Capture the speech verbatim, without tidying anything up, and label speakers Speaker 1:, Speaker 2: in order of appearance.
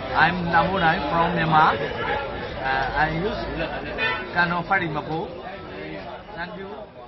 Speaker 1: I'm Hla Moe Naing from Myanmar. Uh, I use Kano Fari Mapo. Thank you.